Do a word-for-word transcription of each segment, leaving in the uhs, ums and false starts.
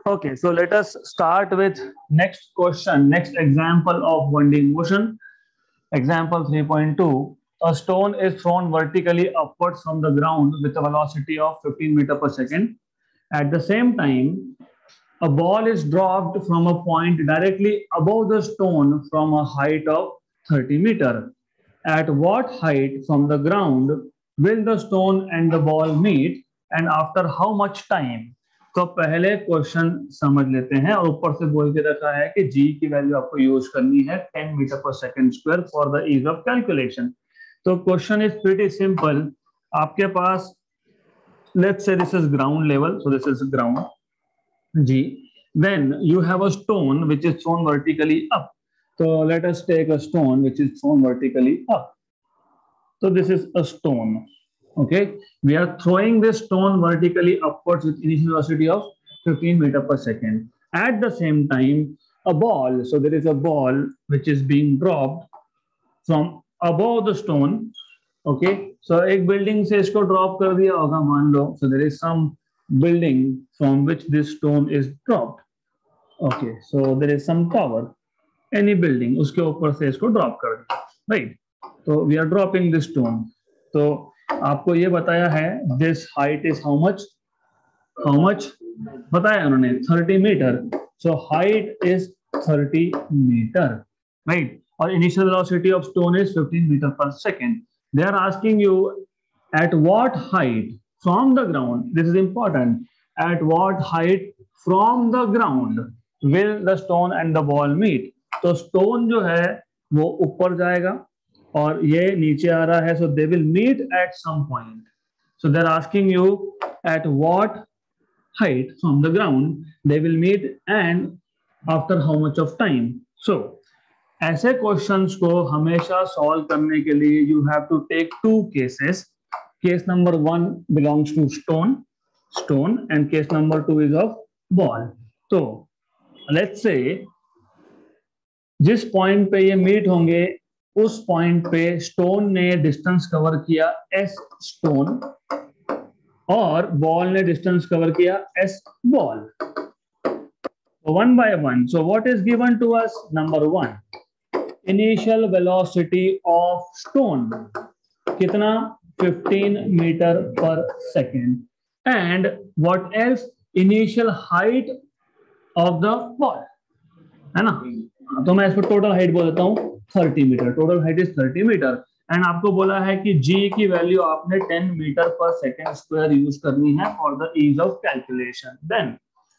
Okay, so let us start with next question, next example of one D motion. Example three point two. A stone is thrown vertically upwards from the ground with a velocity of fifteen meter per second. At the same time, a ball is dropped from a point directly above the stone from a height of thirty meter. At what height from the ground will the stone and the ball meet and after how much time? तो पहले question समझ लेते हैं और ऊपर से बोल के रखा है कि जी की वैल्यू आपको यूज करनी है ten metre per second square for the ease of calculation. तो क्वेश्चन इज प्रीटी सिंपल. आपके पास let's say this is ground level, so this is ground G. Then you have a stone which is thrown vertically up. So let us take a stone which is thrown vertically up. So this is a stone. Okay, we are throwing this stone vertically upwards with initial velocity of fifteen meter per second. At the same time, a ball, so there is a ball which is being dropped from above the stone. Okay, so एक building से इसको drop कर दिया होगा मान लो. So there is some building from which this stone is dropped. Okay, so there is some tower, any building, उसके ऊपर से इसको drop कर दिया, right? So we are dropping this stone. तो आपको ये बताया है this height is how much? How much? बताया उन्होंने thirty meter. So height is thirty meter, right? और initial velocity of stone is fifteen meter per second. They are asking you at what height from the ground. This is important. At what height from the ground will the stone and the ball meet? तो stone जो है वो ऊपर जाएगा और ये नीचे आ रहा है. So they will meet at some point. So they're asking you at what height from the ground they will meet and after how much of time. So ऐसे क्वेश्चंस को हमेशा सॉल्व करने के लिए you have to take two cases. Case number one belongs to stone, stone, and case number two is of ball. So let's say जिस point पे ये meet होंगे उस पॉइंट पे स्टोन ने डिस्टेंस कवर किया एस स्टोन और ball ने डिस्टेंस कवर किया S ball. One by one. So what is given to us? Number one, initial velocity of stone कितना? fifteen मीटर पर second. And what else? Initial height of the ball, है ना? तो मैं इसको total height बोल देता हूँ thirty metre. Total height is thirty metre. And आपको बोला है कि g की वैल्यू आपने ten मीटर पर सेकेंड स्क्वायर यूज करनी है for the ease of calculation. Then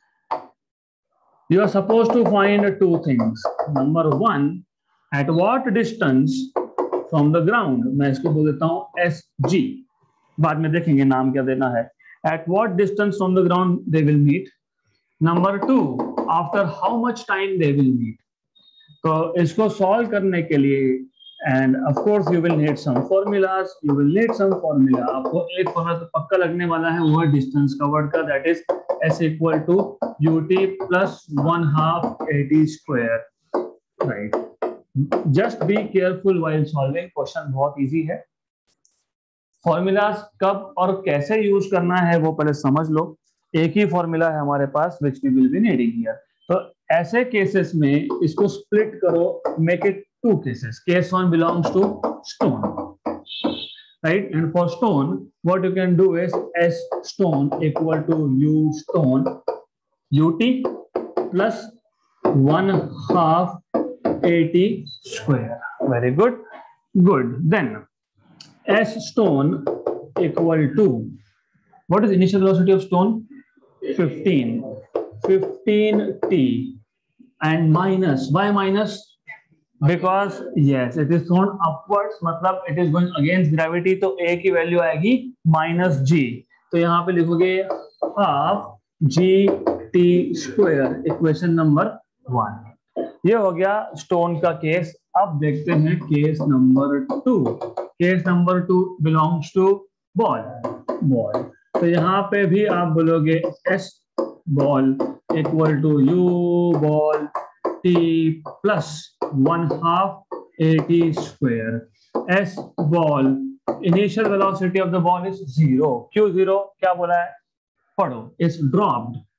you are suppose to find two things. Number one, at what distance from the ground, मैं इसको बोल देता हूँ एस जी, बाद में देखेंगे नाम क्या देना है. At what distance from the ground they will meet. Number two, after how much time they will meet. तो इसको सॉल्व करने के लिए and of course you will need some formulas, you will need some formula. आपको एक formula तो पक्का लगने वाला है, वो है डिस्टेंस कवर्ड का, that is S equal to U T plus one half A T square, right? Just be careful while solving. Question बहुत इजी है. फॉर्मूलाज कब और कैसे यूज करना है वो पहले समझ लो. एक ही फॉर्मूला है हमारे पास which we will be needing here. तो ऐसे केसेस में इसको स्प्लिट करो, make it two cases. Case one belongs to stone, right? And for stone what you can do is S stone equal to U stone UT plus one half AT square. Very good, good. Then S stone equal to what is initial velocity of stone? fifteen. fifteen t and minus. Why minus? Because yes, it is thrown upwards, मतलब it is going against gravity, तो a की value आएगी minus g. तो यहाँ पे लिखोगे half g t square. Equation number one. ये हो गया स्टोन का केस. अब देखते हैं case number two. Case number two belongs to ball. Ball तो यहाँ पे भी आप बोलोगे s ball equal to u ball t plus one half A T square. S ball, initial velocity of the ball is zero. क्यों zero? क्या बोला है? पढ़ो. इज ड्रॉप्ड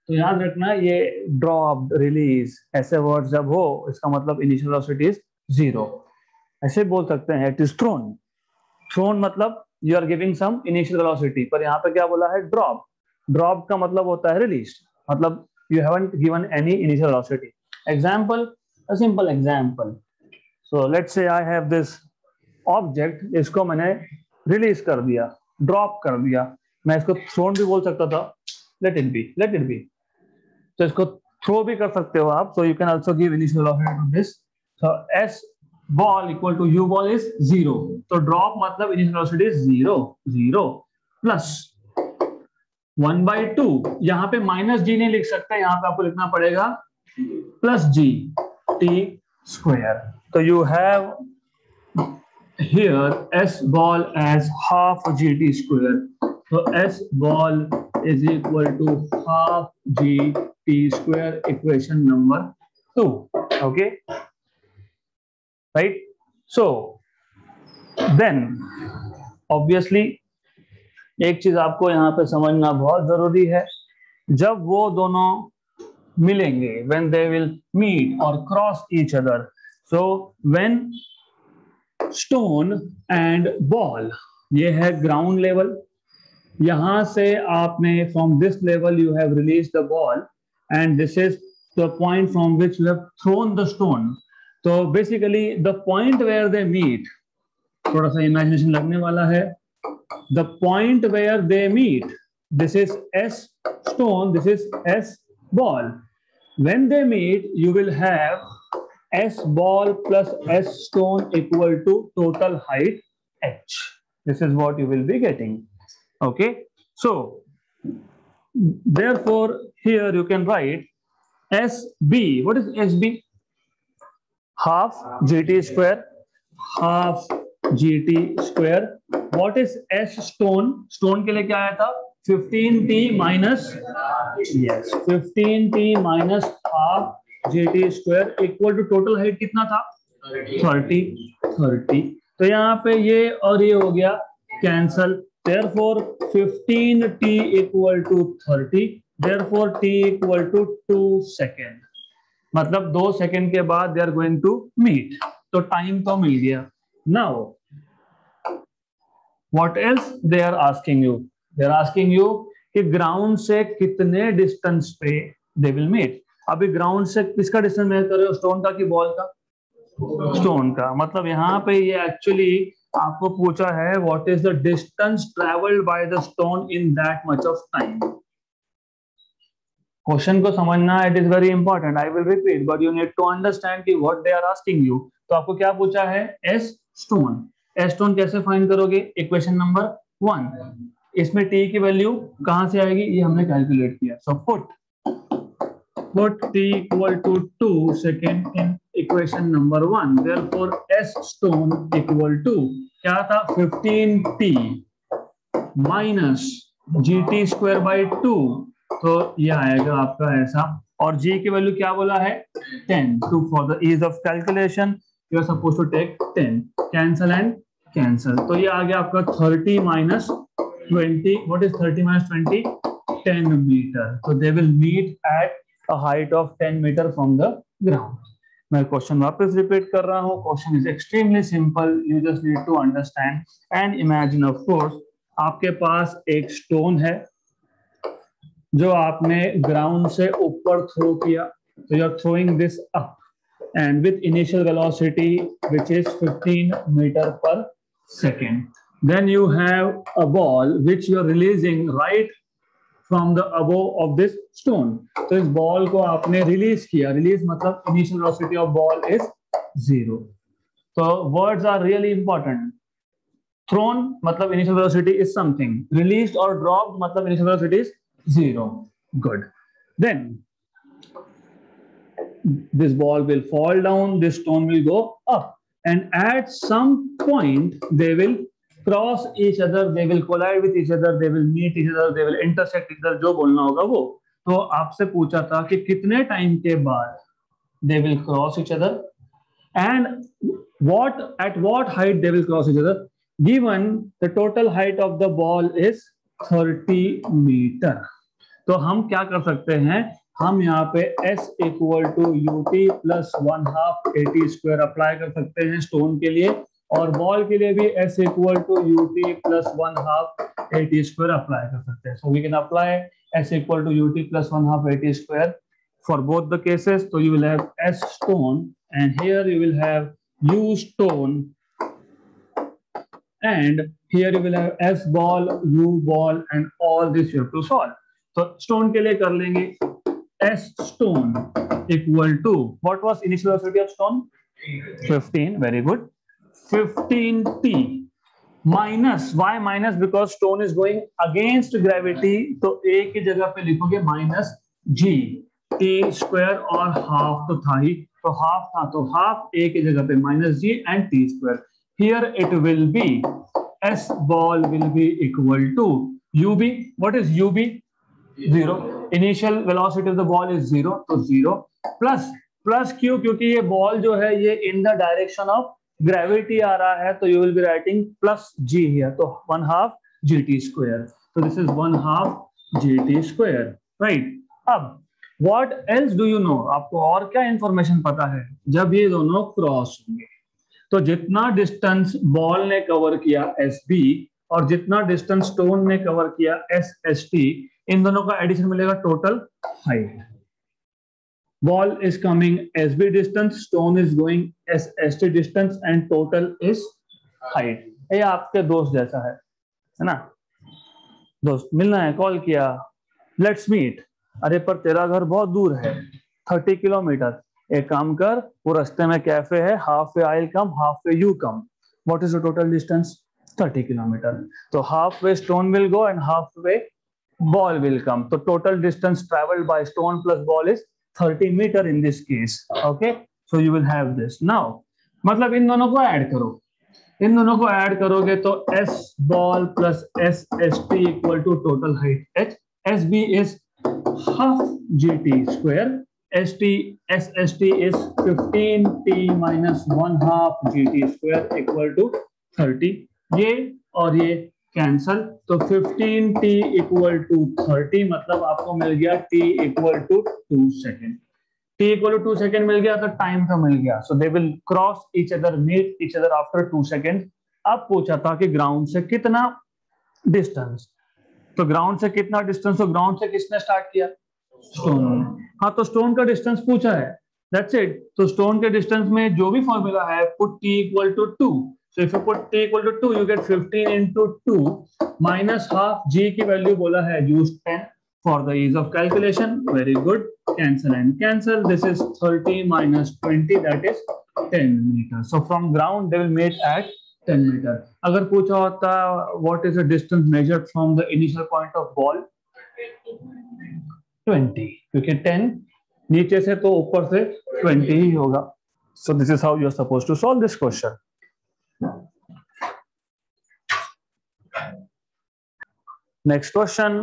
तो याद रखना ये ड्रॉप, रिलीज ऐसे वर्ड जब हो इसका मतलब इनिशियल वेलोसिटी इज जीरो। ऐसे बोल सकते हैं इट इज थ्रोन। थ्रोन मतलब you are giving some initial velocity, पर यहाँ पे क्या बोला है ड्रॉप। ड्रॉप का मतलब होता है रिलीज, मतलब you haven't given any initial velocity. Example, a simple example, so let's say I have this object, इसको मैंने रिलीज कर दिया, ड्रॉप कर दिया। मैं इसको थ्रोन भी बोल सकता था, let it be, let it be. तो इसको थ्रो भी कर सकते हो आप, so you can also give initial velocity to this. So s ball equal to u ball is zero, तो ड्रॉप मतलब initial velocity is zero, zero plus one by two. यहाँ पे माइनस जी नहीं लिख सकते, यहाँ पे आपको लिखना पड़ेगा प्लस जी टी स्क्वायर। तो you have here s ball as half gt square, so s ball is equal to half gt square, equation number two. Okay, right? So then obviously एक चीज आपको यहाँ पे समझना बहुत जरूरी है, जब वो दोनों मिलेंगे, when they will meet or cross each other, so when stone and ball, ये है ग्राउंड लेवल, यहां से आपने from this level you have release the ball and this is the point from which you have thrown the stone. तो basically the point where they meet, थोड़ा सा imagination लगने वाला है, the point where they meet, this is S stone, this is s ball. When they meet you will have S ball plus S stone equal to total height h. This is what you will be getting. Okay, so therefore here you can write S B. What is S B? Half G T square, half G T square. What is S stone? Stone के लिए क्या आया था? fifteen t minus, yes, fifteen t minus half G T square equal to total height कितना था? thirty, thirty. तो यहाँ पे ये और ये हो गया cancel, therefore fifteen t equal to thirty, therefore t equal to two second, मतलब दो सेकंड के बाद they are going to meet, तो टाइम तो मिल गया। Now what else they are asking you? They are asking you कि ground से कितने डिस्टेंस पे they will meet। अभी ग्राउंड से किसका डिस्टेंस मेजर कर रहे हो, स्टोन का कि बॉल का? स्टोन का। मतलब यहाँ पे ये एक्चुअली आपको पूछा है what is the distance travelled by the stone in that much of time. Question को समझना, it is very important, I will repeat but you need to understand कि what they are asking you. तो आपको क्या पूछा है? S stone. S stone कैसे find करोगे? Equation number one. इसमें टी की वैल्यू कहां से आएगी ये हमने कैलकुलेट किया। So put put t equal to two second in equation number one, therefore s stone equal to क्या था? fifteen t minus gt square by two, तो ये आएगा आपका ऐसा, और g की वैल्यू क्या बोला है? ten. to for the ease of calculation you are supposed to take ten, cancel and cancel, तो ये आ गया आपका thirty minus twenty. what is thirty minus twenty? ten meter. so they will meet at a height of ten meter from the ground. मैं question वापस repeat कर रहा हूँ। Question is extremely simple, you just need to understand and imagine. Of course आपके पास एक stone है जो आपने ग्राउंड से ऊपर थ्रो किया, तो you are throwing this up and with initial velocity which is fifteen meter per second. Then you have a ball which you are releasing right from the above of this stone. तो इस ball को आपने release किया, release मतलब initial velocity of ball is zero. तो words are really important. Thrown मतलब initial velocity is something, released और dropped मतलब initial velocity is zero. Good. Then this ball will fall down, this stone will go up, and at some point they will cross each other, they will collide with each other, they will meet each other, they will intersect each other, जो बोलना होगा वो। तो आपसे पूछा था कि कितने टाइम के बाद they will cross each other and what at what height they will cross each other, given the total height of the ball is thirty meter. तो हम क्या कर सकते हैं, हम यहाँ पे s equal to U T plus one half A T square apply कर सकते हैं स्टोन के लिए, और बॉल के लिए भी s equal to U T plus one half A T square apply कर सकते हैं. So we can apply s equal to U T plus one half A T square for both the cases. So you will have S stone and here you will have U stone and here you will have S ball, U ball and all this you have to solve. So stone के लिए कर लेंगे S stone equal to what was initial velocity of stone? fifteen. Very good. fifteen T minus why minus because stone is going against gravity. तो A की जगह पे लिखोगे minus G. T square और हाफ तो था ही, तो हाफ था तो हाफ ए की जगह पे minus g and t square. Here it will be s ball will be equal to u b. What is u b? Zero. Initial velocity of the ball is zero, तो zero plus plus q, क्योंकि ये बॉल जो है ये in the direction of gravity आ रहा है, तो you will be writing plus g here, तो one half g t square. तो this is one half g t square, right. अब What else do you know? आपको और क्या इंफॉर्मेशन पता है? जब ये दोनों क्रॉस होंगे तो जितना डिस्टेंस बॉल ने कवर किया एस बी और जितना डिस्टेंस स्टोन ने कवर किया एस एस टी, इन दोनों का एडिशन मिलेगा total height. Ball is coming s b distance, stone is going s s t distance and total is height. ये आपके दोस्त जैसा है, है ना. दोस्त मिलना है, कॉल किया, लेट्स मीट. अरे पर तेरा घर बहुत दूर है, थर्टी किलोमीटर. एक काम कर, वो रास्ते में कैफे है, half way I will come, half way you come. What is the total distance? Thirty kilometre. तो half way stone will go and half way ball will come. तो total distance travelled by stone plus ball is thirty metre in this case. Okay, so you will have this. Now मतलब इन दोनों को add करो, इन दोनों को add करोगे तो s ball plus s s t equal to total height h. S b is half gt square, st S S T is fifteen t minus one half gt square equal to thirty. ये और ये cancel, तो fifteen t equal to thirty, मतलब आपको मिल गया t equal to two second. t equal to two second मिल गया तो टाइम तो मिल गया. So they will cross each other, meet each other after two seconds. अब पूछा था कि ग्राउंड से कितना डिस्टेंस, तो ग्राउंड से कितना डिस्टेंस, तो ग्राउंड से किसने स्टार्ट किया? स्टोन. हाँ, तो स्टोन का डिस्टेंस पूछा है, दैट्स इट. तो स्टोन के डिस्टेंस में जो भी फॉर्मूला है, put t equal to two. So if you put t equal to two you get fifteen into two minus half. g की वैल्यू बोला है use ten for the ease of calculation. Very good. Cancel and cancel. This is thirty minus twenty, that is ten metre. So from ground they will meet at ten metre. अगर पूछा होता what is the distance measured from the initial point of ball, twenty, क्योंकि ten नीचे से तो ऊपर से twenty ही होगा. So this is how you are supposed to solve this question. Next question.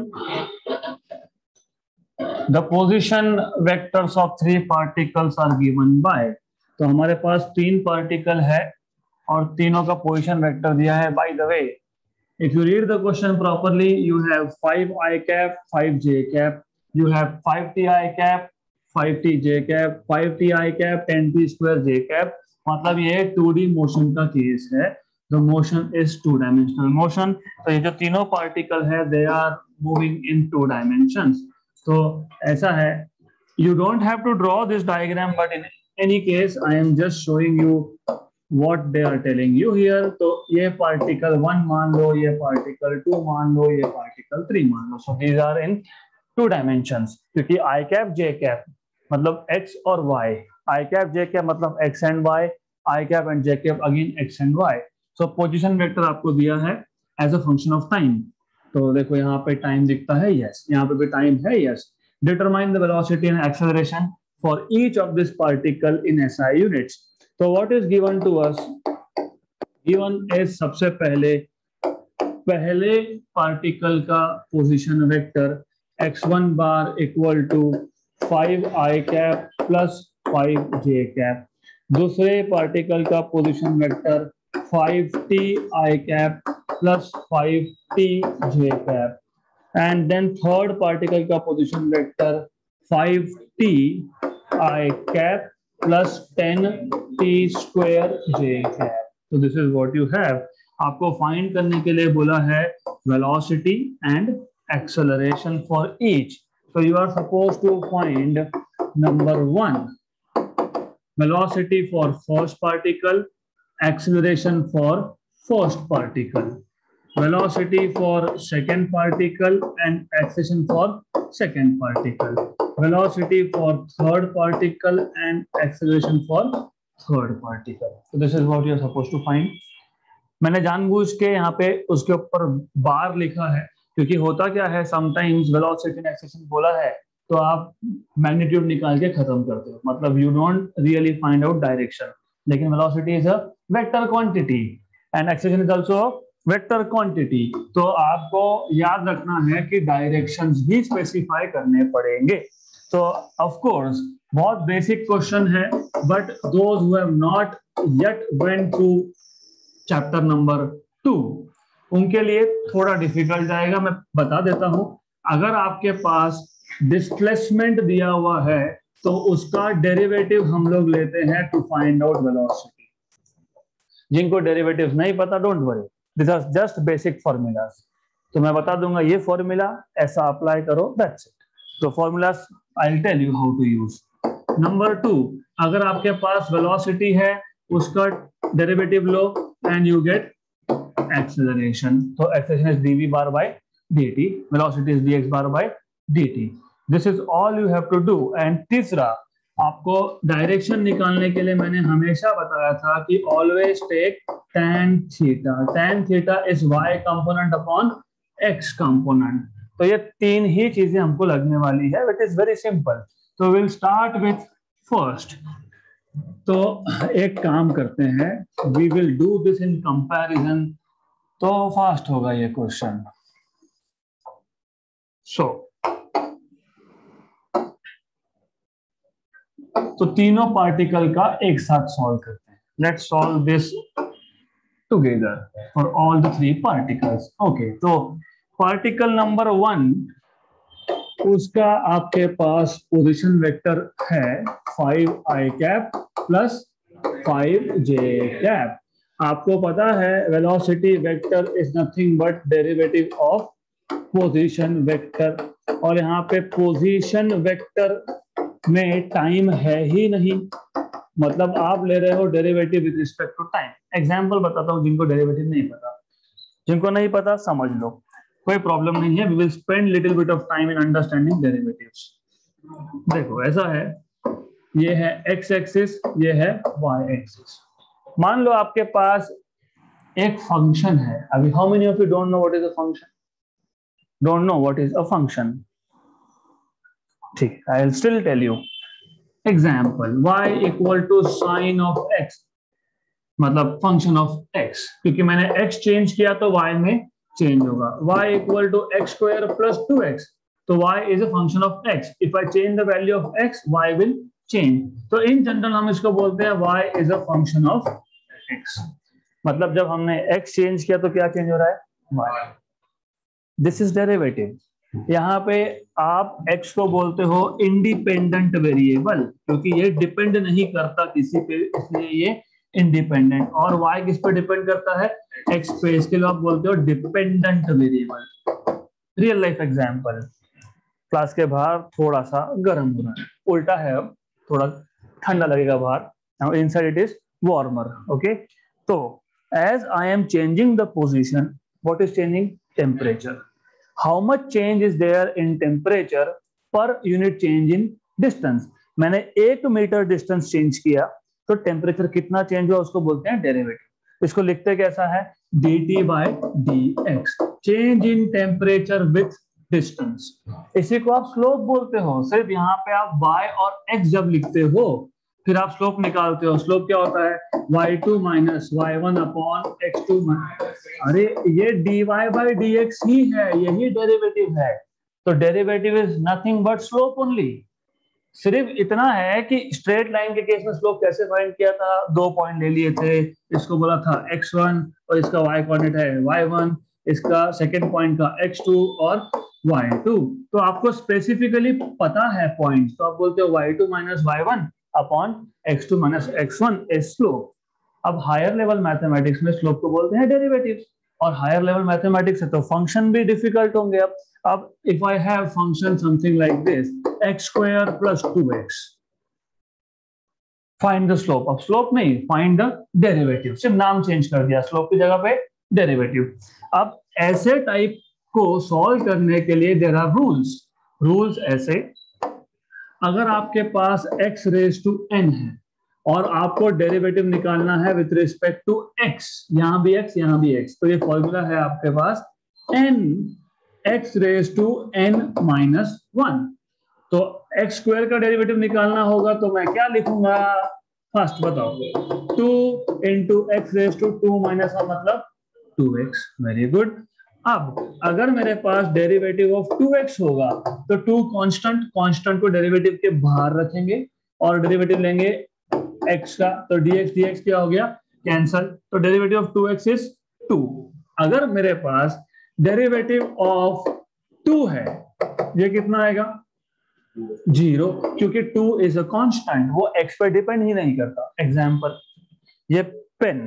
The position vectors of three particles are given by. तो हमारे पास तीन पार्टिकल है और तीनों का पोजीशन वेक्टर दिया है. By the way, if you read the question properly, you have five i cap, five j cap, you have five t I cap, five t j cap, five t I cap, ten t square j cap. मतलब ये two D motion का case है. The motion is two dimensional motion. तो ये जो तीनों particle है, they are moving in two dimensions. तो ऐसा है, you don't have to draw this diagram, but in any case I am just showing you what they are telling you here. तो ये पार्टिकल वन मान लो, ये particle to मान लो, ये particle three मान लो. So these are in two dimensions, क्योंकि i cap j cap मतलब x और y, i cap j cap मतलब x and y, i cap and j cap again x and y. So position vector आपको दिया है as a function of time. तो देखो यहाँ पे टाइम दिखता है, यस. यहाँ पे भी टाइम है, yes. Determine the velocity and acceleration for each of this particle in S I units. तो what is given to us? Given is सबसे पहले पहले पार्टिकल का position vector x one bar equal to five i cap plus five j cap. दूसरे particle का position vector five t i cap plus five t j cap. And then third particle का position vector five t i cap plus ten t square j cap. तो this is what you have. आपको find करने के लिए बोला है velocity and acceleration for each. So you are supposed to find number one, velocity for first particle, acceleration for first particle, velocity for second particle and acceleration for second particle, velocity for third particle and acceleration for third particle. So this is what you are supposed to find. मैंने जानबूझ के यहाँ पे उसके ऊपर बार लिखा है क्योंकि होता क्या है, समटाइम्स वेलोसिटी एंड एक्सेलरेशन बोला है तो आप मैग्नीट्यूड निकाल के खत्म करते हो, मतलब you don't really find out direction. लेकिन velocity is a vector quantity and acceleration is also vector quantity. तो आपको याद रखना है कि डायरेक्शंस भी स्पेसिफाई करने पड़ेंगे। तो ऑफ कोर्स बहुत बेसिक क्वेश्चन है, but those who have not yet went through chapter number two उनके लिए थोड़ा डिफिकल्ट जाएगा। मैं बता देता हूं, अगर आपके पास डिस्प्लेसमेंट दिया हुआ है तो उसका डेरिवेटिव हम लोग लेते हैं टू फाइंड आउट वेलोसिटी। जिनको डेरिवेटिव्स नहीं पता, don't worry, this are just basic formulas. तो मैं बता दूंगा ये फॉर्मूला ऐसा अप्लाई करो, दैट्स इट। तो formulas I will tell you how to use. Number two, अगर आपके पास वेलोसिटी है उसका डेरिवेटिव लो and you get acceleration. So acceleration is dv bar by dt, velocity is dx bar by dt. This is all you have to do. And तीसरा, आपको direction निकालने के लिए मैंने हमेशा बताया था कि always take tan theta. Tan theta is y component upon x component. तो ये तीन ही चीजें हमको लगने वाली है, which is very simple. So we'll start with first. तो एक काम करते हैं, we will do this in comparison. तो फास्ट होगा ये क्वेश्चन। सो तो तीनों पार्टिकल का एक साथ सॉल्व करते हैं। Let's solve this together for all the three particles. Okay, तो पार्टिकल नंबर वन, उसका आपके पास पोजीशन वेक्टर है five i cap plus five j cap. आपको पता है velocity vector is nothing but derivative of position vector, और यहाँ पे पोजीशन वेक्टर में टाइम है ही नहीं, मतलब आप ले रहे हो derivative with respect to time. Example बताता हूँ जिनको डेरिवेटिव नहीं पता, जिनको नहीं पता समझ लो, कोई प्रॉब्लम नहीं है। We will spend little bit of time in understanding derivatives. देखो ऐसा है, ये है एक्स एक्सिस, ये है वाई एक्सिस। मान लो आपके पास एक फंक्शन है। अभी how many of you don't know what is a function? Don't know what is a function? ठीक, I will still tell you. Example y equal to sine of x, मतलब function of x, क्योंकि मैंने x change किया तो y में change होगा। y equal to x square plus two x, तो y is a function of x। If I change the value of x, y will change. तो in general हम इसको बोलते हैं y is a function of x। मतलब जब हमने x change किया तो क्या चेंज हो रहा है? y। This is derivative. यहाँ पे आप x को बोलते हो इंडिपेंडेंट वेरिएबल, क्योंकि ये डिपेंड नहीं करता किसी पे, इसलिए ये इंडिपेंडेंट। और y किस पे डिपेंड करता है? x पे, इसके लिए आप बोलते हो dependent variable. Real life example, class के बाहर थोड़ा सा गर्म हो रहा है, उल्टा है, अब थोड़ा ठंडा लगेगा बाहर, inside it is warmer. Okay, तो as I am changing the position, what is changing? Temperature. How much change is there in temperature per unit change in distance. मैंने एक मीटर डिस्टेंस चेंज किया तो टेम्परेचर कितना change हुआ, उसको बोलते हैं डेरिवेटिव। इसको लिखते कैसा है? dt by dx, change in temperature with distance. इसी को आप स्लोप बोलते हो। सिर्फ यहाँ पे आप y और x जब लिखते हो फिर आप स्लोप निकालते हो। स्लोप क्या होता है? Y two minus y one upon x two minus, अरे ये dy बाय dx ही है, यही डेरिवेटिव है। तो derivative is nothing but slope only. सिर्फ इतना है कि स्ट्रेट लाइन के केस में स्लोप कैसे फाइंड किया था? दो पॉइंट ले लिए थे, इसको बोला था एक्स वन और इसका y कोऑर्डिनेट है वाई वन, इसका सेकेंड पॉइंट का एक्स टू और वाई टू। तो आपको स्पेसिफिकली पता है पॉइंट, तो आप बोलते हो y two minus y one upon x two minus x one is slope. अब हायर लेवल मैथमेटिक्स में स्लोप को बोलते हैं डेरिवेटिव्स, और हायर लेवल मैथमेटिक्स है तो फंक्शन भी डिफिकल्ट होंगे। अब अब if I have function something like this x square plus two x, find the slope. अब स्लोप नहीं, फाइंड द डेरिवेटिव, सिर्फ नाम चेंज कर दिया, स्लोप की जगह पे डेरिवेटिव। अब ऐसे टाइप को सॉल्व करने के लिए देयर आर रूल्स। रूल्स ऐसे, अगर आपके पास x रेज टू n है और आपको डेरिवेटिव निकालना है विथ रिस्पेक्ट टू x, यहां भी x यहां भी x, तो ये फॉर्मूला है आपके पास n x raise to n minus one. तो x स्क्वायर का डेरिवेटिव निकालना होगा तो मैं क्या लिखूंगा, फर्स्ट बताओ, two into x raise to two minus one मतलब टू एक्स। Very good. अब अगर मेरे पास डेरिवेटिव ऑफ टू एक्स होगा तो टू कांस्टेंट, कांस्टेंट को डेरिवेटिव के बाहर रखेंगे और डेरिवेटिव लेंगे x का, तो dx dx क्या हो गया, कैंसल। तो derivative of two x is two. अगर मेरे पास डेरिवेटिव ऑफ टू है, ये कितना आएगा, जीरो, क्योंकि टू इज अ कांस्टेंट, वो x पर डिपेंड ही नहीं करता। एग्जांपल, ये पेन,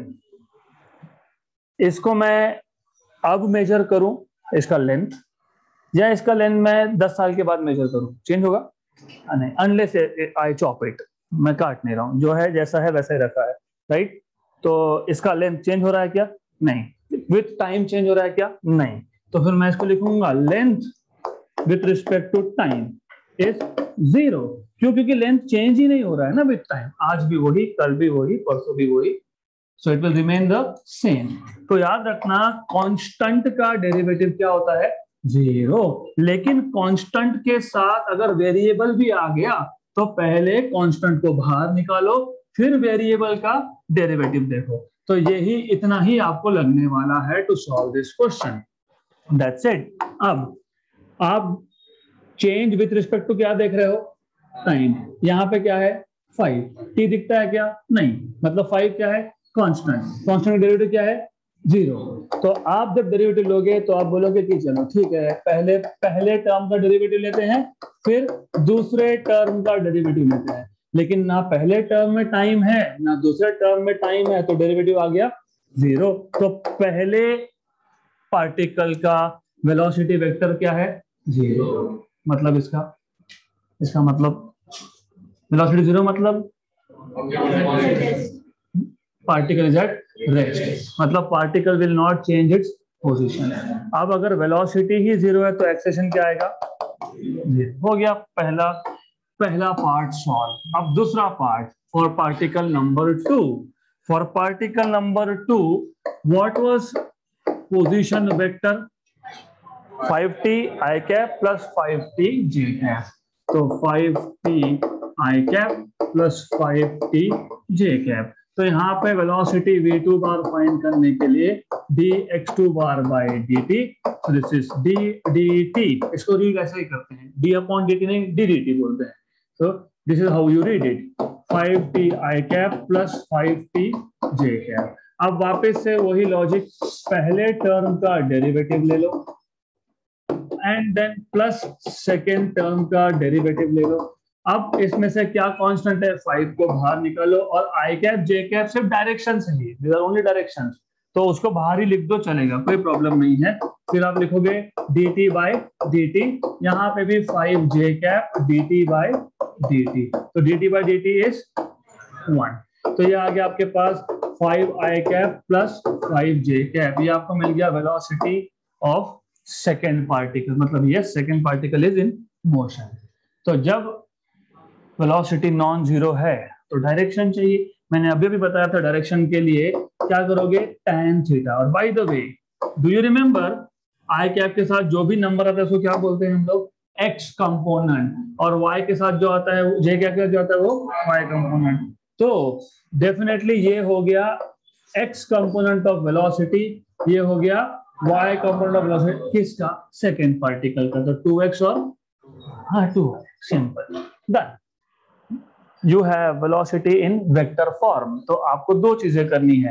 इसको मैं अब मेजर करूं इसका लेंथ, या इसका लेंथ मैं दस साल के बाद मेजर करूं, चेंज होगा नहीं, अनलेस आई चॉप इट, मैं काट नहीं रहा हूं, जो है जैसा है वैसा ही रखा है, राइट। तो इसका लेंथ चेंज हो रहा है क्या, नहीं। विथ टाइम चेंज हो रहा है क्या, नहीं। तो फिर मैं इसको लिखूंगा length with respect to time is zero, क्यों, क्योंकि लेंथ चेंज ही नहीं हो रहा है ना विथ टाइम, आज भी वही, कल भी वही, परसों भी वही, so it will remain the same. तो याद रखना कांस्टेंट का डेरिवेटिव क्या होता है, जीरो। लेकिन कांस्टेंट के साथ अगर वेरिएबल भी आ गया तो पहले कांस्टेंट को बाहर निकालो, फिर वेरिएबल का डेरिवेटिव देखो। तो यही इतना ही आपको लगने वाला है to solve this question, that's it. अब आप चेंज विथ रिस्पेक्ट टू क्या देख रहे हो, टाइम। यहाँ पे क्या है, फाइव, टी दिखता है क्या, नहीं, मतलब फाइव क्या है, कांस्टेंट, कांस्टेंट डेरिवेटिव क्या है, जीरो। तो आप जब डेरिवेटिव लोगे तो आप बोलोगे कि चलो ठीक है, पहले पहले टर्म का डेरिवेटिव लेते हैं, फिर दूसरे टर्म का डेरिवेटिव लेते हैं। लेकिन ना पहले टर्म में टाइम है ना दूसरे टर्म में टाइम है, तो डेरिवेटिव आ गया जीरो। तो पहले पार्टिकल का वेलोसिटी वेक्टर क्या है, जीरो। मतलब इसका इसका मतलब वेलोसिटी जीरो मतलब पार्टिकल इज एट रेस्ट, मतलब particle will not change its position. अब अगर वेलोसिटी ही जीरो है तो एक्सेलेरेशन क्या आएगा, हो गया पहला पहला पार्ट सॉल्व। अब दूसरा part, for particle number two, for particle number two what was position vector, five t i cap plus five t j cap. तो five t i cap plus five t j cap. तो यहाँ पे velocity v two bar find करने के लिए d x two bar by dt, so this is d dt, इसको read ऐसे ही करते हैं, d अपॉन dt नहीं d dt बोलते हैं। so this is how you read it, five t i cap plus five t j cap। अब वापस से वही लॉजिक, पहले टर्म का डेरिवेटिव ले लो and then plus second term का डेरिवेटिव ले लो। अब इसमें से क्या कांस्टेंट है, फाइव को बाहर निकालो, और आई कैप जे कैप सिर्फ डायरेक्शन से ही, दीज आर ओनली डायरेक्शंस, तो उसको बाहर ही लिख दो, चलेगा, कोई प्रॉब्लम नहीं है। फिर आप लिखोगे dt बाय dt, यहाँ पे भी five j cap dt by dt, तो dt by dt is one. तो ये आ गया आपके पास five i cap plus five j cap, ये आपको मिल गया वेलोसिटी ऑफ सेकेंड पार्टिकल, मतलब ये second particle is in motion. तो जब वेलोसिटी नॉन जीरो है तो डायरेक्शन चाहिए, मैंने अभी भी बताया था डायरेक्शन के लिए क्या करोगे, tan थीटा। और by the way do you remember, i cap के साथ जो भी नंबर आता है उसको क्या बोलते हैं हम लोग, x कंपोनेंट, और y के साथ जो आता है, j कैप के साथ जो आता है वो y कंपोनेंट। तो डेफिनेटली ये हो गया x कंपोनेंट ऑफ वेलोसिटी, ये हो गया y कंपोनेंट ऑफ वेलोसिटी, किसका, सेकेंड पार्टिकल का। तो टू एक्स और हाँ two, simple, done. You have velocity in vector form. तो आपको दो चीजें करनी है,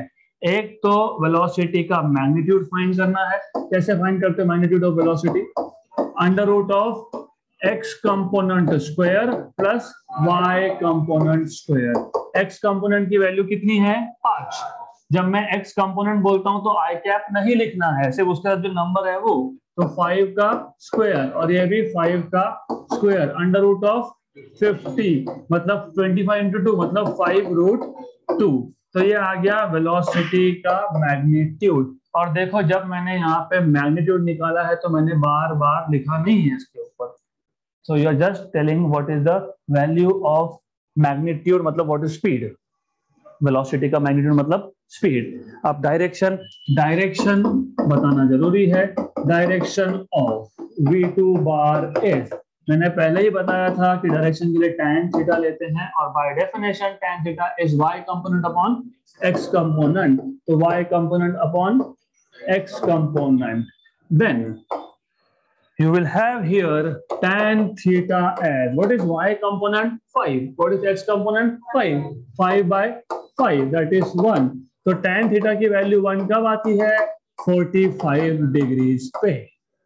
एक तो वेलोसिटी का मैग्नीट्यूड फाइंड करना है। कैसे फाइंड करते हैं magnitude of velocity? Under root of x component square plus y component square. X component की वैल्यू कितनी है? पांच। जब मैं एक्स कंपोनेंट बोलता हूं तो आई कैप नहीं लिखना है, सिर्फ उसके साथ जो नंबर है वो, तो फाइव का स्क्वायर और ये भी फाइव का square under root of fifty मतलब ट्वेंटी फाइव इंटू टू मतलब फाइव रूट टू। तो ये आ गया वेलोसिटी का मैग्नीट्यूड। और देखो जब मैंने यहाँ पे मैग्नीट्यूड निकाला है तो मैंने बार बार लिखा नहीं है इसके ऊपर। So you are just telling what is the value of magnitude, मतलब व्हाट इज स्पीड। वेलोसिटी का मैग्नीट्यूड मतलब स्पीड। अब डायरेक्शन, डायरेक्शन बताना जरूरी है। Direction of v two bar is, मैंने पहले ही बताया था कि डायरेक्शन के लिए tan थीटा लेते हैं और by definition tan theta is y component upon x component, तो y component upon x component. Then you will have here tan theta as, what is y component? five. What is x component? five. five by five, that is one. तो tan theta की value one कब आती है? forty-five degrees पे।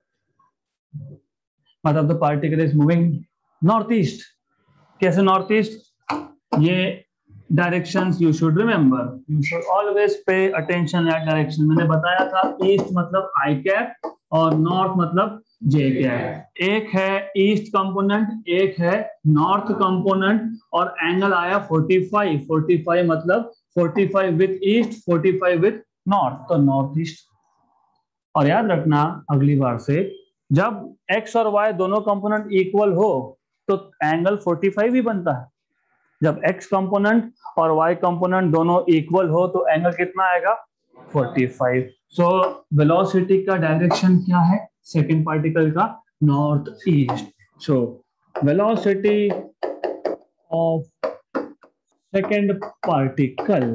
मतलब the particle is moving north east. कैसे north east? ये directions you should remember, you should always pay attention at direction. मैंने बताया था ईस्ट मतलब आई कैप और नॉर्थ मतलब जे कैप। एक है ईस्ट कंपोनेंट, एक है नॉर्थ कंपोनेंट और एंगल आया forty-five। forty-five मतलब forty-five with east, forty-five with north, तो नॉर्थ ईस्ट। और याद रखना अगली बार से जब x और y दोनों कंपोनेंट इक्वल हो तो एंगल forty-five ही बनता है। जब x कंपोनेंट और y कंपोनेंट दोनों इक्वल हो तो एंगल कितना आएगा? forty-five। सो वेलोसिटी का डायरेक्शन क्या है सेकंड पार्टिकल का? North east. So velocity of second particle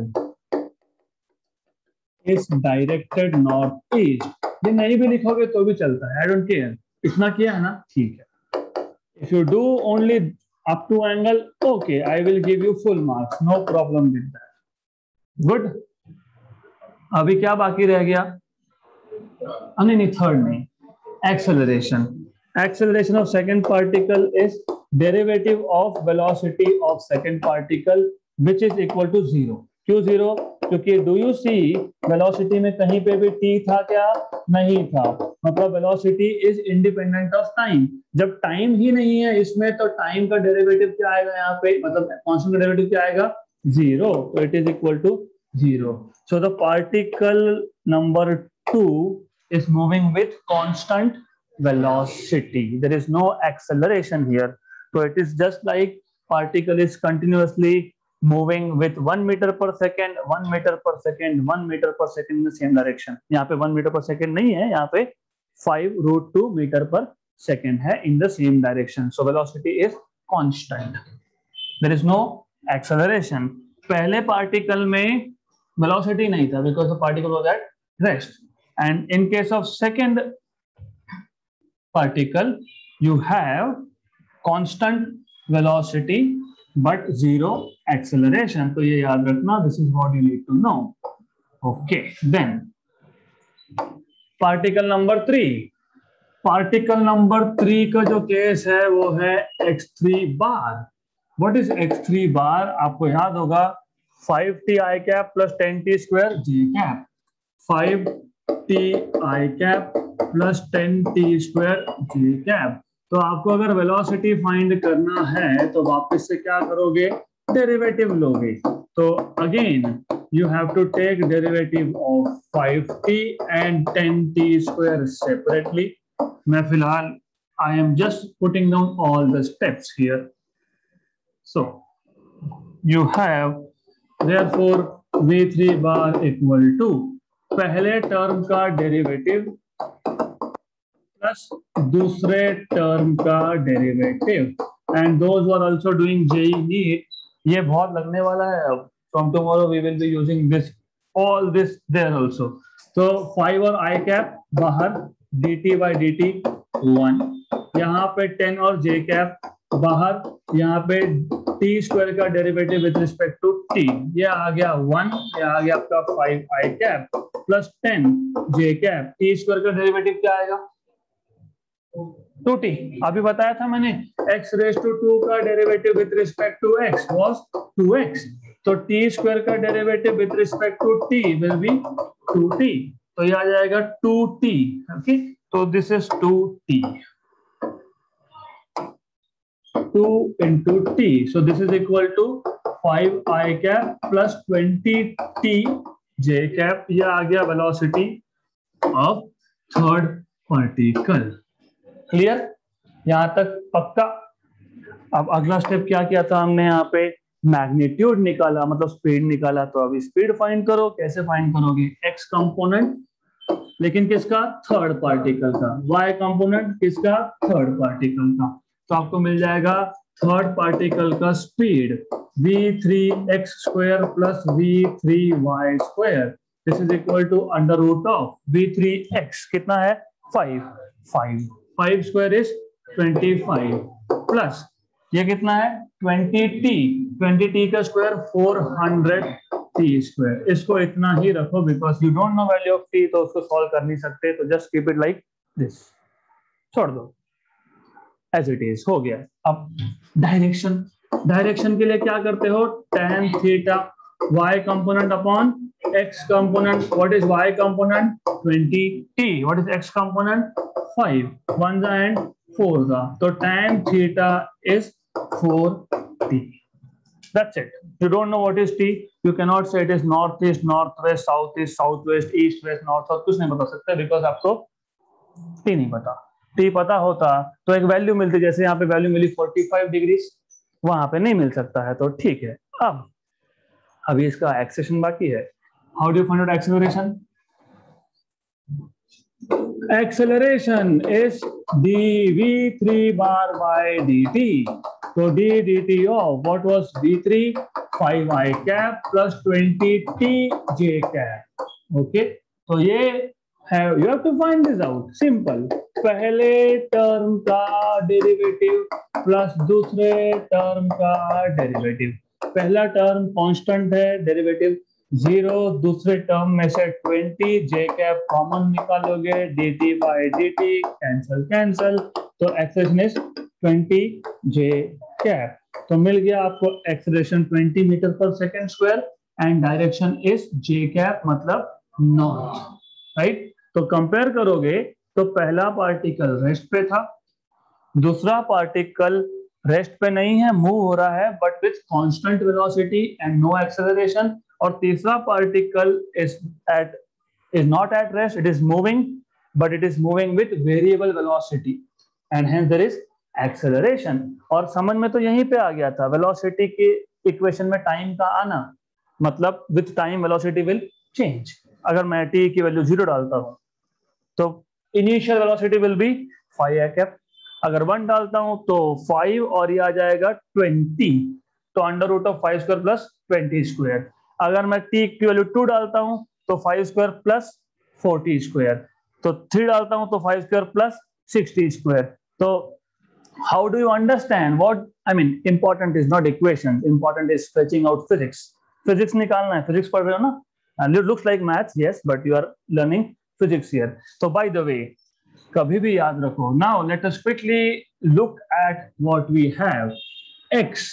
is directed north east. ये नहीं भी लिखोगे तो भी चलता है, आई डोंट केयर। इतना किया है ना, ठीक है। If you do only up to angle, okay, I will give you full marks, no problem with that. Good. अभी क्या बाकी रह गया? नहीं नहीं, थर्ड नहीं, acceleration. Acceleration of second particle is derivative of velocity of second particle which is equal to zero. क्यों जीरो? क्योंकि डू यू सी वेलोसिटी में कहीं पे भी टी था क्या? नहीं था। मतलब velocity is independent of time. जब टाइम ही नहीं है इसमें तो टाइम का डेरिवेटिव क्या आएगा यहाँ पे? मतलब कांस्टेंट का डेरिवेटिव क्या आएगा? जीरो। तो it is equal to zero. So the particle number two is moving with constant velocity. There is no acceleration here. So it is just like particle is continuously moving with one meter per second, one meter per second, one meter per second in the same direction. यहाँ पे one meter per second नहीं है, यहाँ पे five root two meter per second है in the same direction. So velocity is constant. There is no acceleration. पहले particle में velocity नहीं था because the particle was at rest. And in case of second particle, you have constant velocity but zero acceleration. तो ये याद रखना, this is what you need to know. Okay, then particle number three. Particle number three का जो case है वो है x three bar. What is x three bar? आपको याद होगा five t I cap plus ten t square j cap. five t I cap plus ten t square j cap. तो आपको अगर वेलोसिटी फाइंड करना है तो वापस से क्या करोगे? डेरिवेटिव लोगे। तो again you have to take derivative of five t and ten t square separately. मैं फिलहाल I am just putting down all the steps here. So you have therefore v three bar equal to पहले term का derivative plus दूसरे term का derivative and those are also doing JEE NEET. ये बहुत लगने वाला है। अब from tomorrow we will be using this all this there also. तो फाइव और आई कैप बाहर, dt बाई dt वन, यहाँ पे टेन और j कैप बाहर यहाँ पे टी स्क्वायर का derivative with respect to t, ये आ गया वन, ये आ गया आपका five i cap plus ten j cap. T square का डेरिवेटिव क्या आएगा? Two t. अभी बताया था मैंने एक्स रेज टू टू का derivative with respect to x was two x, तो टी स्क्वायर का derivative with respect to t will be two t, तो ये आ जाएगा टू टी। ओके, तो this is two t, two into t, so this is equal to five i cap plus twenty t j cap। ये आ गया velocity of third particle. Clear? यहां तक पक्का? अब अगला स्टेप क्या किया था हमने? यहाँ पे मैग्नीट्यूड निकाला, मतलब स्पीड निकाला। तो अभी स्पीड फाइंड करो। कैसे फाइंड करोगे? एक्स कंपोनेंट, लेकिन किसका? थर्ड पार्टिकल का। वाई कंपोनेंट किसका? थर्ड पार्टिकल का। तो आपको मिल जाएगा थर्ड पार्टिकल का speed v three x square plus v three y square, this is equal to under root of v three x कितना है? Five, five five square is twenty five plus ये कितना है? ट्वेंटी टी, ट्वेंटी टी का square four hundred t square. इसको इतना ही रखो because you don't no value of t, तो उसको सॉल्व कर नहीं सकते, तो just keep it like this, छोड़ दो एज इट इज। हो गया। अब डायरेक्शन, डायरेक्शन के लिए क्या करते हो? tan theta y component upon x component. What is y component? Twenty t. What is x component? Five, one j and four j, तो tan theta is four t. That's it. You don't know what is t, you cannot say it is northeast, northwest, southeast, southwest, east, west, north, south, कुछ नहीं बता सकते because आपको t नहीं पता। T पता होता तो एक वैल्यू मिलती, जैसे यहाँ पे वैल्यू मिली फोर्टी फाइव डिग्री, वहां पे नहीं मिल सकता है, तो ठीक है। अब अभी इसका एक्सेलेरेशन बाकी है। How do you find out acceleration? Acceleration is d v three bar by d t. तो d d t of what was v three? Five i cap plus twenty t j cap. Okay, तो ये है, you have to find this out. Simple, पहले term का derivative plus दूसरे term का derivative. पहला term constant है, derivative zero, दूसरे टर्म में से ट्वेंटी, जे कैप कॉमन निकालोगे, dt by dt cancel cancel, तो acceleration is twenty j cap. तो मिल गया आपको एक्सेलरेशन ट्वेंटी मीटर पर second square and direction is j cap, मतलब नॉर्थ, राइट। तो कंपेयर करोगे तो पहला पार्टिकल रेस्ट पे था, दूसरा पार्टिकल रेस्ट पे नहीं है, मूव हो रहा है but with constant velocity and no acceleration, और तीसरा particle is at is not at rest, it is moving but it is moving with variable velocity and hence there is acceleration. और समझ में तो यहीं पे आ गया था, वेलोसिटी की इक्वेशन में टाइम का आना, मतलब with time velocity will change. अगर मैं टी की वैल्यू जीरो डालता हूं तो initial velocity will be five i cap, अगर वन डालता हूं तो फाइव और ये आ जाएगा ट्वेंटी, तो under root of five square plus twenty square. अगर मैं टी की वैल्यू टू डालता हूं तो five square plus forty square, तो थ्री डालता हूं तो five square plus sixty square. तो how do you understand what I mean? Important is not equation, important is stretching out physics. Physics निकालना है, फिजिक्स पढ़ रहे हो ना, and it looks like maths, yes, but you are learning physics here. So by the way, कभी भी याद रखो। Now let us quickly look at what we have. X,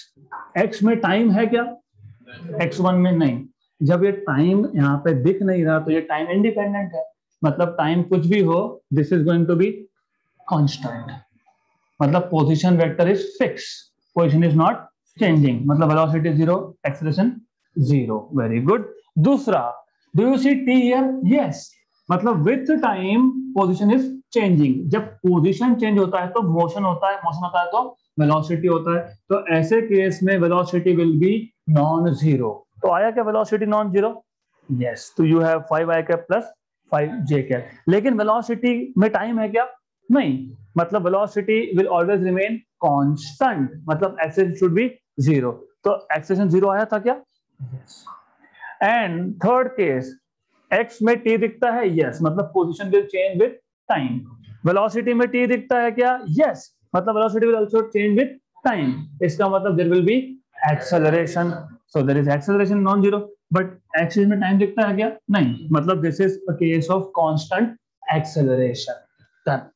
X में टाइम है क्या? एक्स वन में नहीं। जब ये टाइम यहाँ पे दिख नहीं रहा तो ये टाइम इंडिपेंडेंट है, मतलब टाइम कुछ भी हो, this is going to be constant, मतलब position vector is fix, position is not changing, मतलब velocity zero, acceleration zero. Very good. दूसरा, do you see t here? Yes, मतलब with time position is changing. जब position change होता है तो motion होता है, मोशन होता है तो वेलोसिटी होता है, तो ऐसे केस में velocity will be non zero. तो आया क्या वेलोसिटी नॉन जीरो? यस, तो you have five i cap plus five j cap. लेकिन वेलोसिटी में टाइम है क्या? नहीं, मतलब velocity will always remain constant, मतलब एक्सेलरेशन शुड बी जीरो। तो एक्सेलरेशन जीरो आया था क्या? Yes. And third case, x में टी दिखता है? यस, मतलब position will change with time. Velocity में टी दिखता है क्या? यस, मतलब velocity will also change with time. इसका मतलब there will be acceleration. So there is acceleration non-zero, but axis में time दिखता है क्या? नहीं. मतलब this is a case of constant acceleration. Done.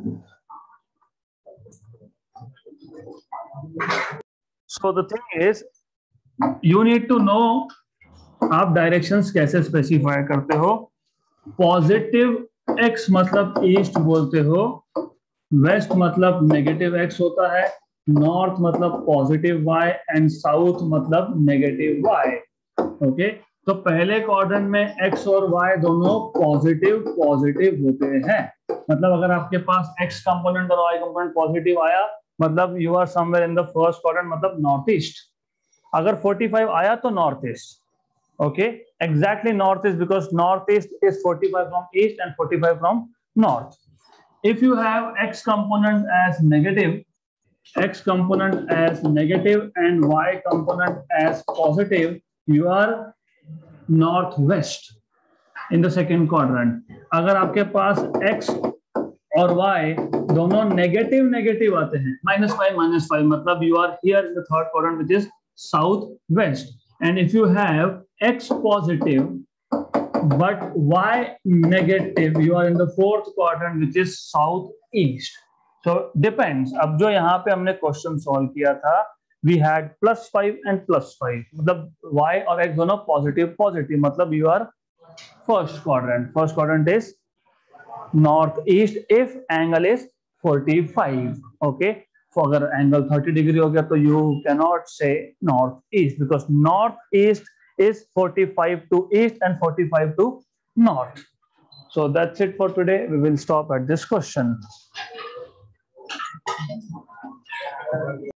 So the thing is, you need to know आप directions कैसे स्पेसिफाई करते हो. पॉजिटिव एक्स मतलब ईस्ट बोलते हो, वेस्ट मतलब नेगेटिव एक्स होता है, नॉर्थ मतलब पॉजिटिव वाई एंड साउथ मतलब नेगेटिव वाई. ओके, तो पहले क्वाड्रेंट में एक्स और वाई दोनों पॉजिटिव पॉजिटिव होते हैं. मतलब अगर आपके पास एक्स कंपोनेंट और वाई कंपोनेंट पॉजिटिव आया मतलब you are somewhere in the first quadrant, मतलब नॉर्थ ईस्ट. अगर पैंतालीस आया तो north east. Okay, exactly northeast, because northeast is forty-five from east and forty-five from north. If you have x component as negative, x component as negative and y component as positive, you are northwest in the second quadrant. अगर आपके पास x और y दोनों negative negative आते हैं, minus five minus five, मतलब you are here in the third quadrant which is southwest. And if you have x positive but y negative, you are in the fourth quadrant which is southeast. So depends. अब जो यहाँ पे हमने question solve किया था, we had plus five and plus five, मतलब y और x दोनों पॉजिटिव पॉजिटिव, मतलब you are first quadrant. First quadrant is northeast if angle is forty-five. Okay. So अगर एंगल thirty डिग्री हो गया तो you cannot say northeast, because northeast is forty-five to east and forty-five to north. So that's it for today. We will stop at this question.